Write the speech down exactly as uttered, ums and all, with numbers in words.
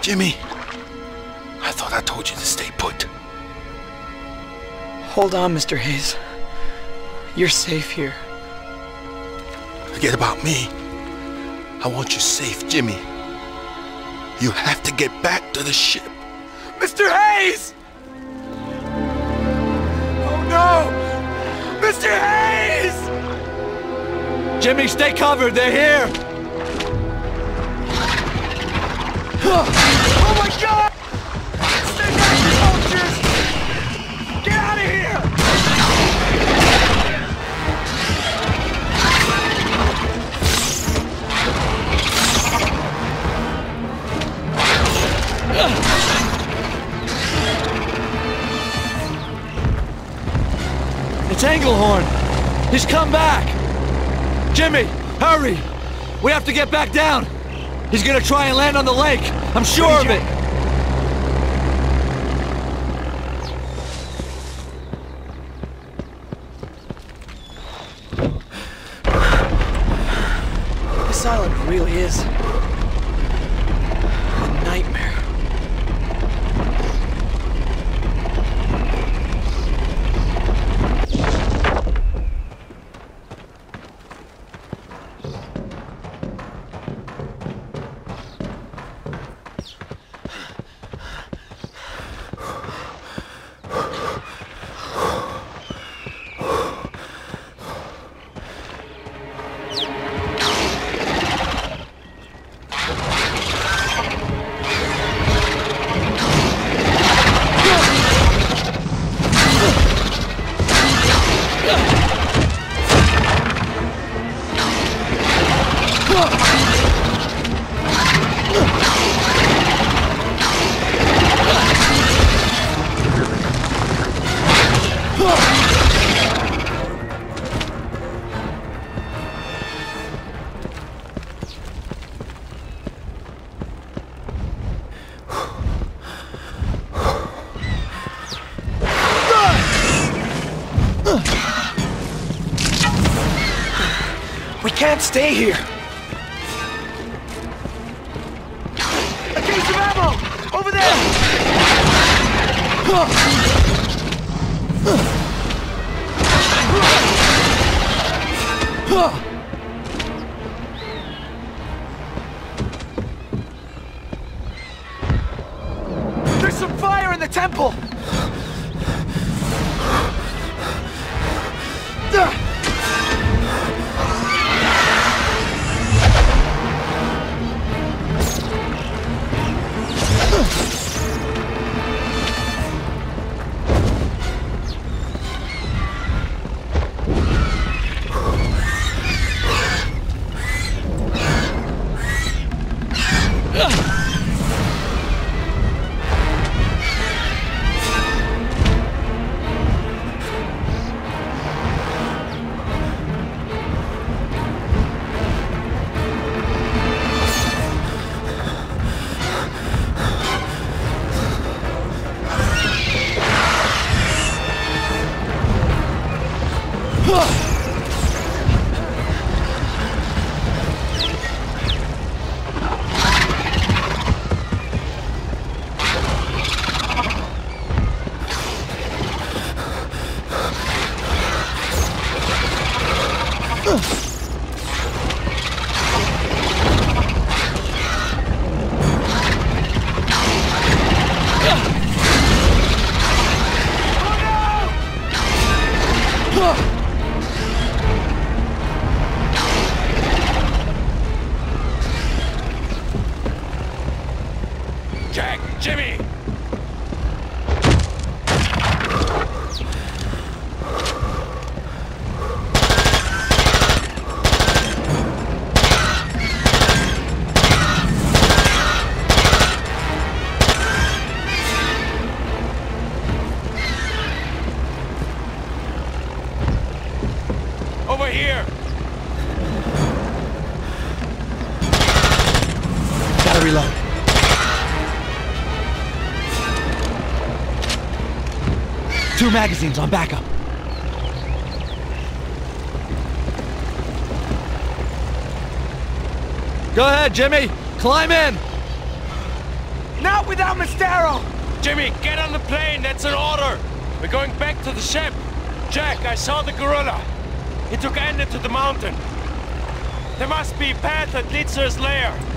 Jimmy, I thought I told you to stay put. Hold on, Mister Hayes. You're safe here. Forget about me. I want you safe, Jimmy. You have to get back to the ship. Mister Hayes! Oh no! Mister Hayes! Jimmy, stay covered. They're here. Oh my God! Stay back, you vultures! Get out of here! It's Englehorn. He's come back. Jimmy, hurry. We have to get back down. He's gonna try and land on the lake. I'm sure of it. This island really is a nightmare. We can't stay here. A case of ammo! Over there! There's some fire in the temple! Jack! Jimmy! Over here! Gotta reload. Two magazines on backup. Go ahead, Jimmy. Climb in. Not without Mistero! Jimmy, get on the plane, that's an order! We're going back to the ship! Jack, I saw the gorilla! He took Ender to the mountain! There must be a path that leads to his lair!